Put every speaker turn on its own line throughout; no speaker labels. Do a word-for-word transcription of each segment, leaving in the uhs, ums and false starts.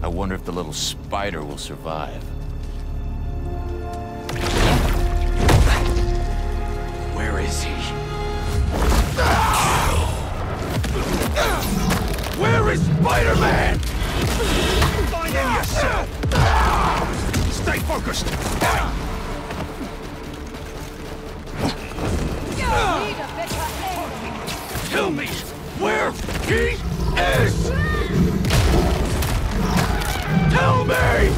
wonder if the little spider will survive. Where is he? Where is Spider-Man? Find him yourself! Stay focused! Tell me where he is! Tell me!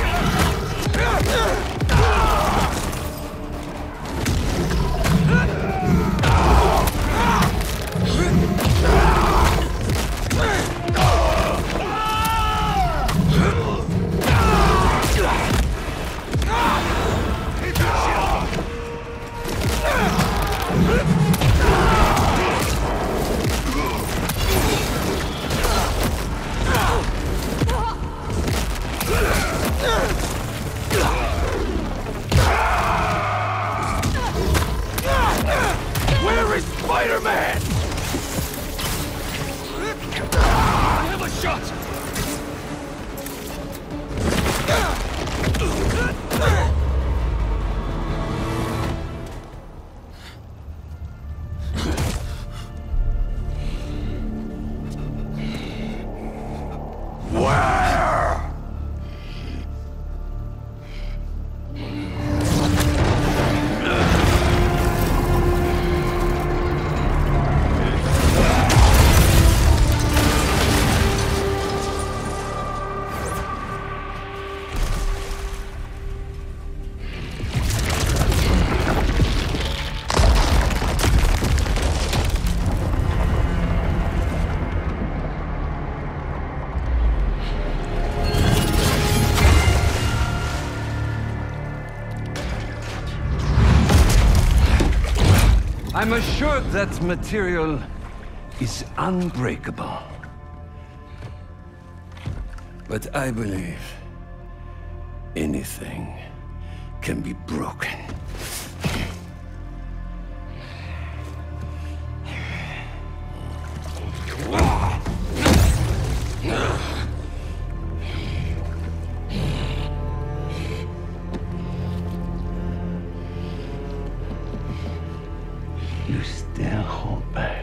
Where is Spider-Man? I have a shot!
I'm assured that material is unbreakable. But I believe anything can be broken. You still hold back.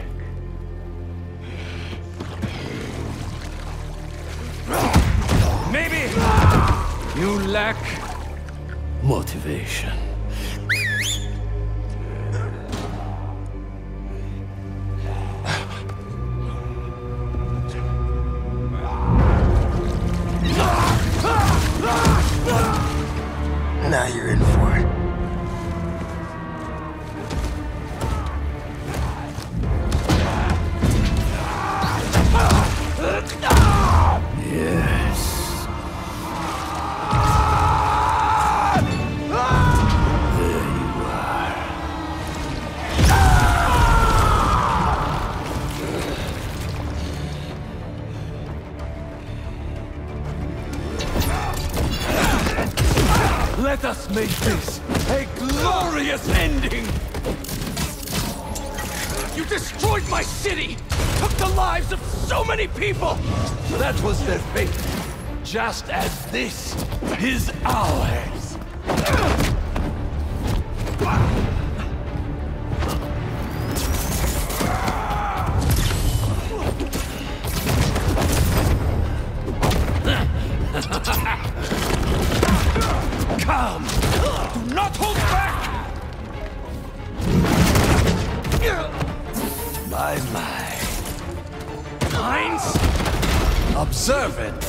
Maybe
You lack motivation.
Now you're in for it.
Yes. There you are.
let us make this a glorious ending! You destroyed my city! Took the lives of so many people! That was their fate. Just as this is ours. Come! Do not hold back! My, my. Minds? Observant.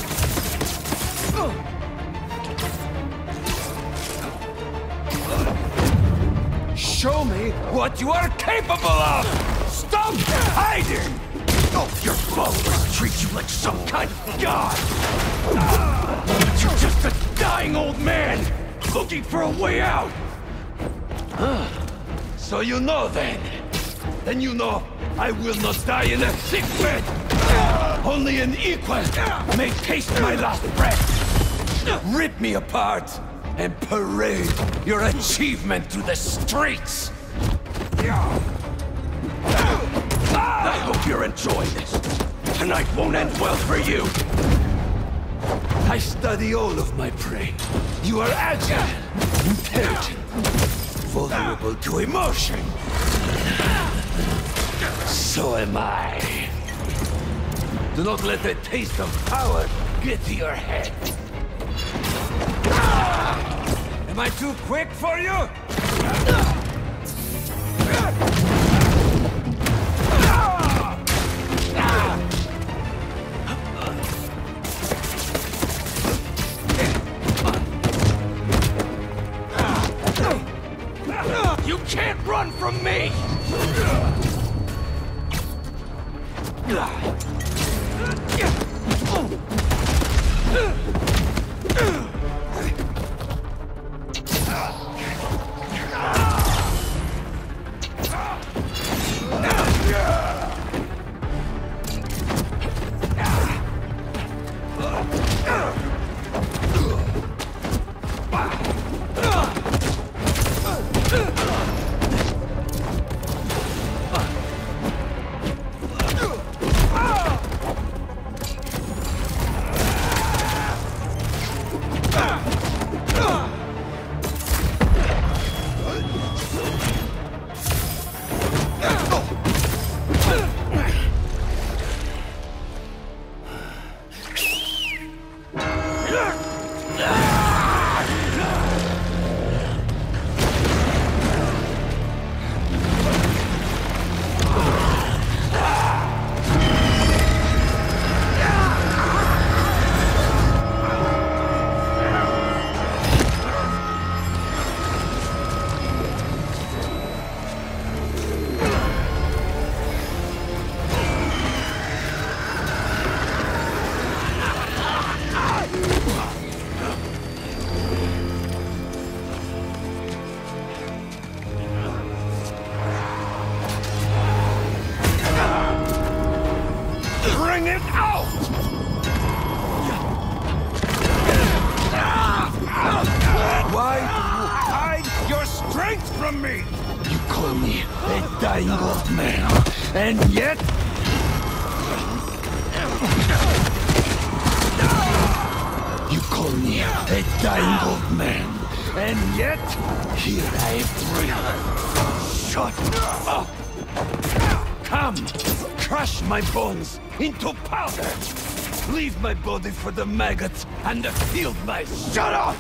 Show me what you are capable of! Stop hiding! Oh, your followers treat you like some kind of god! But you're just a dying old man, looking for a way out! Huh. So you know then? Then you know I will not die in a sick bed! Only an equal may taste my last breath! Rip me apart and parade your achievement through the streets! I hope you're enjoying this. Tonight won't end well for you. I study all of my prey. You are agile, intelligent, vulnerable to emotion. So am I. Do not let the taste of power get to your head. Am I too quick for you? You can't run from me! Bring it out! Why do you hide your strength from me? You call me a dying old man, and yet... You call me a dying old man, and yet... Here I breathe. Shut up! Come! Crush my bones into powder! Leave my body for the maggots and the field mice! Shut up!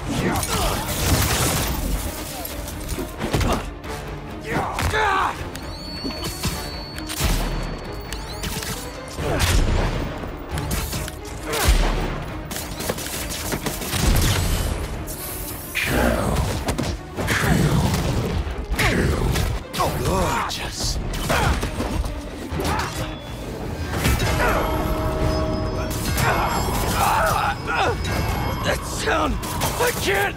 Gorgeous! That sound! I can't!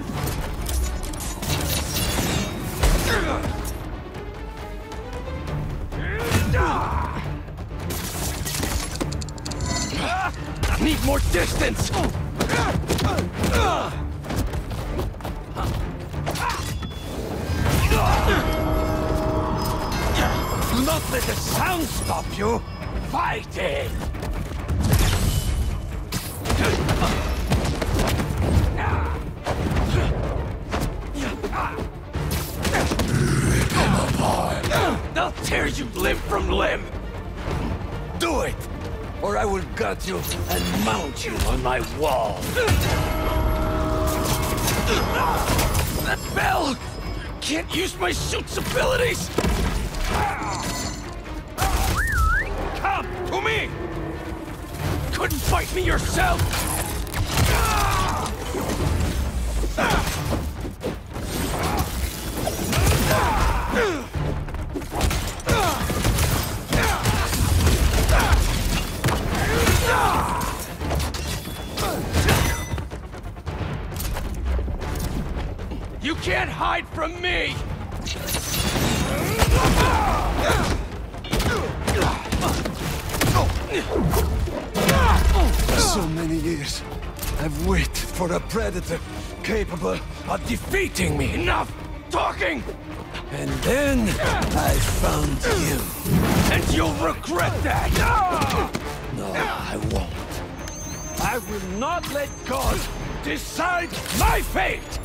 I need more distance! Do not let the sound stop you! Fight it! I'll tear you limb from limb! Do it! Or I will gut you and mount you on my wall! That bell! Can't use my suit's abilities! Come to me! Couldn't fight me yourself! You can't hide from me! So many years, I've waited for a predator capable of defeating me. Enough talking! And then I found you. And you'll regret that! No, I won't. I will not let God decide my fate!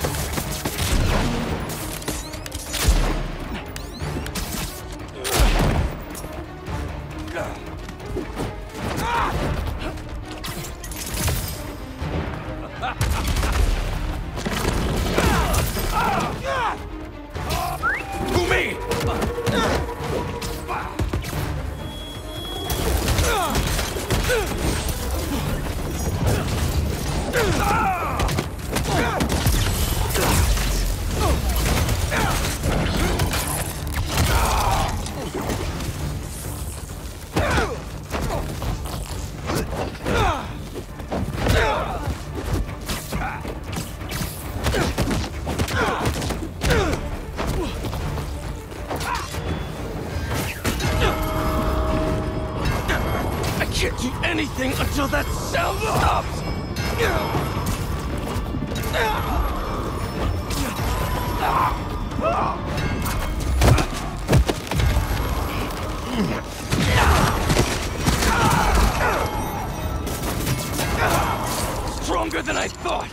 Anything until that sound stops! Stronger than I thought!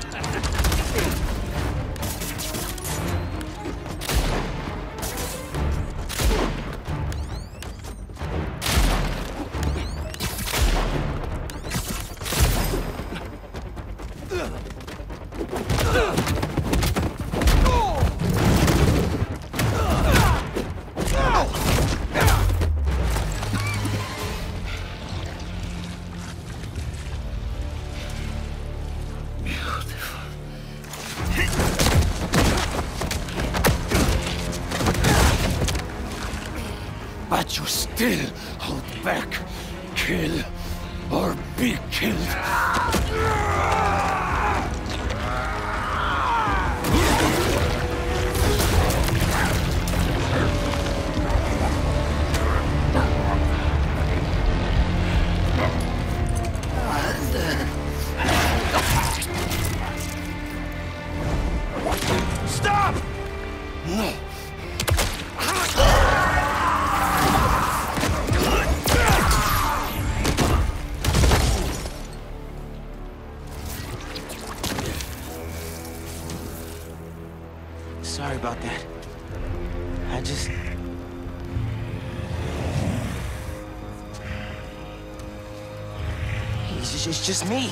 But you still hold back. Kill or be killed. Stop! No.
Sorry about that. I just... It's just, it's just me.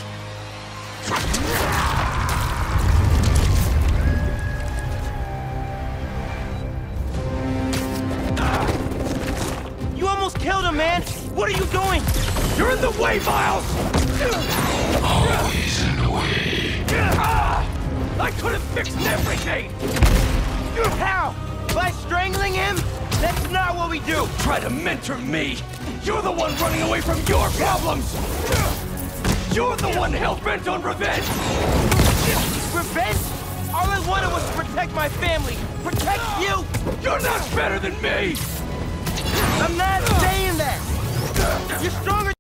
You almost killed him, man! What are you doing?
You're in the way, Miles!
Always in the way.
I could have fixed everything!
How? By strangling him? That's not what we do!
Try to mentor me! You're the one running away from your problems! You're the one hell-bent on revenge!
Revenge? All I wanted was to protect my family! Protect you!
You're not better than me!
I'm not saying that! You're stronger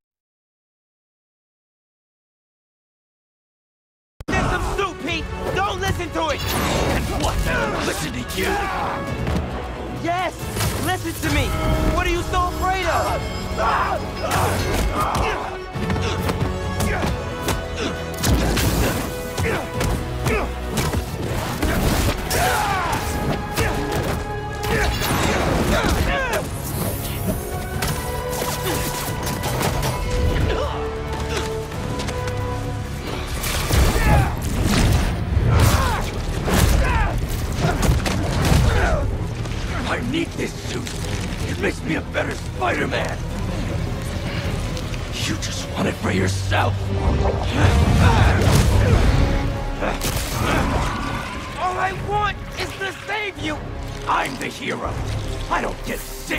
than some soup, Pete! Don't listen to it!
And what? Listen to you?
Yes! Listen to me! What are you so afraid of?
I need this suit. It makes me a better Spider-Man. You just want it for yourself.
All I want is to save you!
I'm the hero. I don't get sick.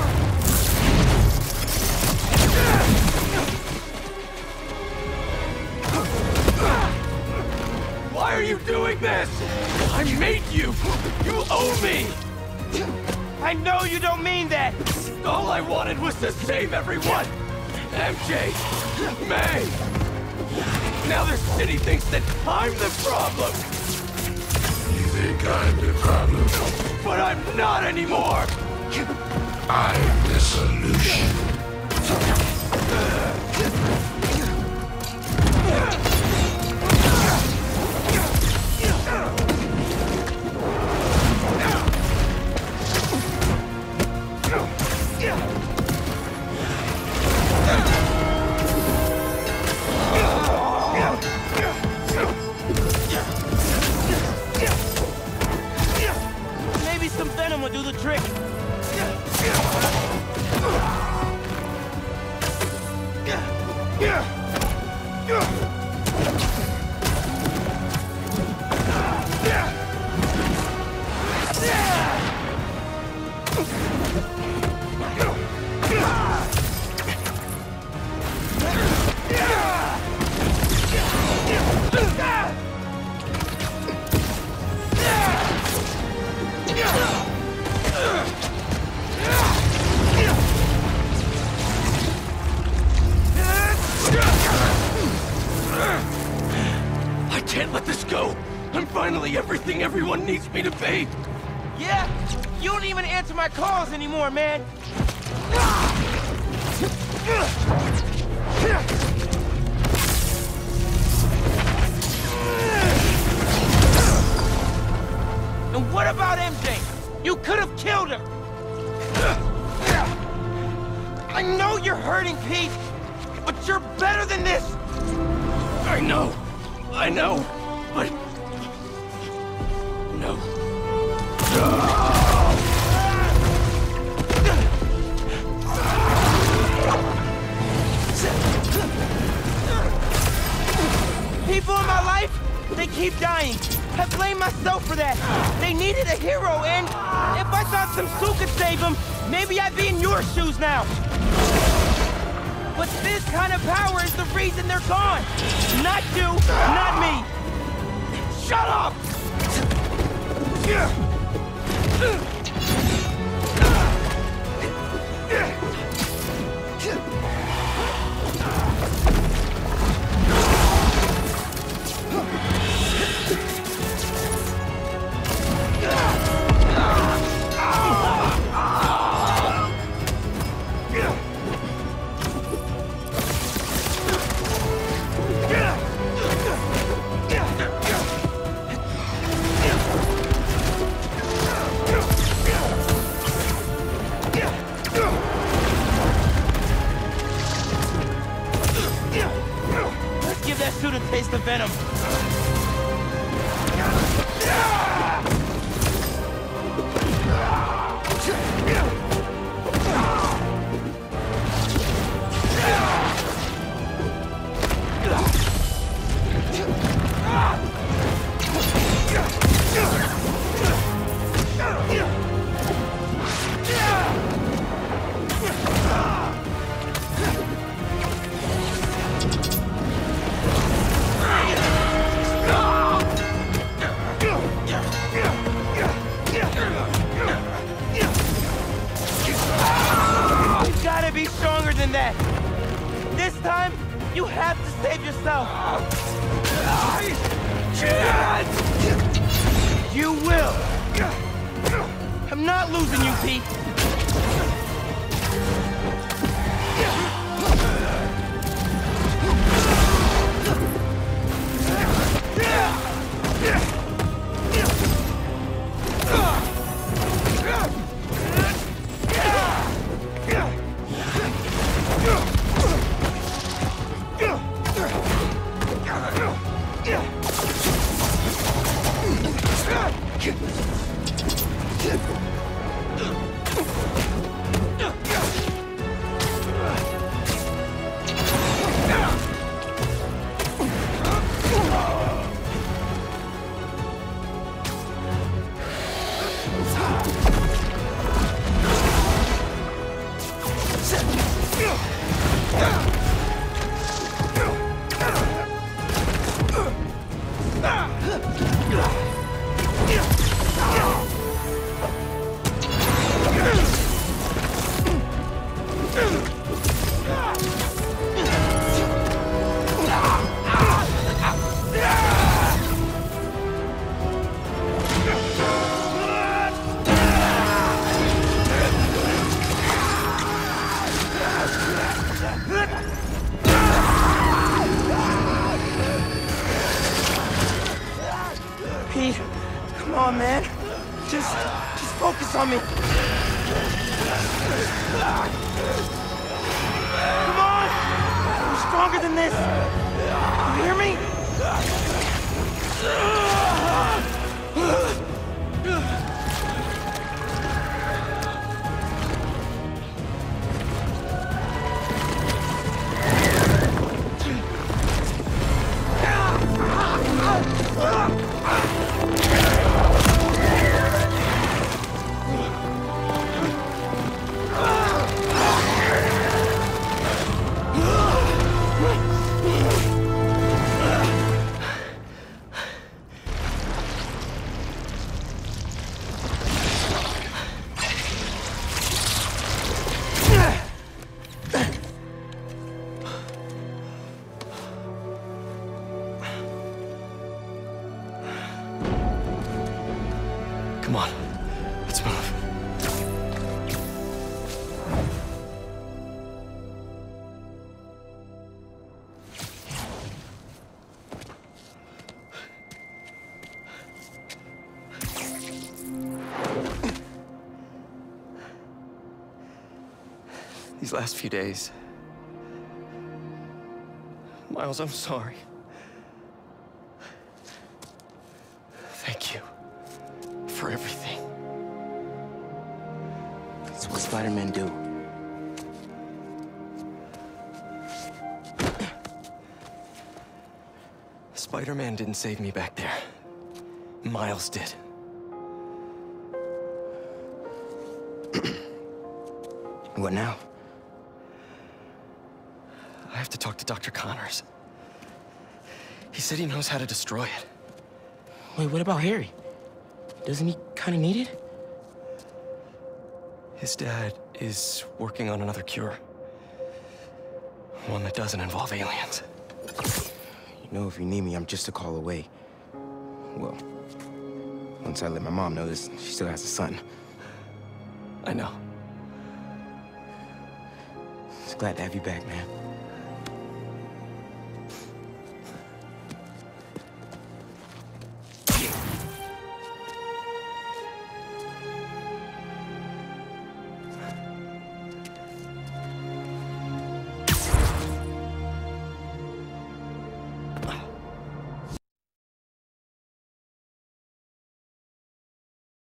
Why are you doing this? I made you. You owe me.
I know you don't mean that!
All I wanted was to save everyone. M J, May. Now this city thinks that I'm the problem.
You think I'm the problem?
But I'm not anymore.
I'm the solution.
Maybe some venom will do the trick.
I can't let this go. I'm finally everything everyone needs me to be.
Yeah? You don't even answer my calls anymore, man. And what about M J? You could have killed her! I know you're hurting, Pete, but you're better than this!
I know. I know. But... no.
People in my life, they keep dying. I blame myself for that. They needed a hero, and if I thought some suit could save them, maybe I'd be in your shoes now. But this kind of power is the reason they're gone. Not you, not me. Shut up! Give that suit a taste of venom. Be stronger than that. This time, you have to save yourself.
I can't!
You will. I'm not losing you, Pete. Pete, come on, man. Just, just focus on me.
Come on, let's move. These last few days... Miles, I'm sorry. Thank you for everything.
That's what Spider-Man do.
Spider-Man didn't save me back there. Miles did.
What now?
I have to talk to Doctor Connors. He said he knows how to destroy it.
Wait, what about Harry? Doesn't he kind of need it?
His dad is working on another cure. One that doesn't involve aliens.
You know, if you need me, I'm just a call away. Well, once I let my mom know this, she still has a son.
I know.
Just glad to have you back, man.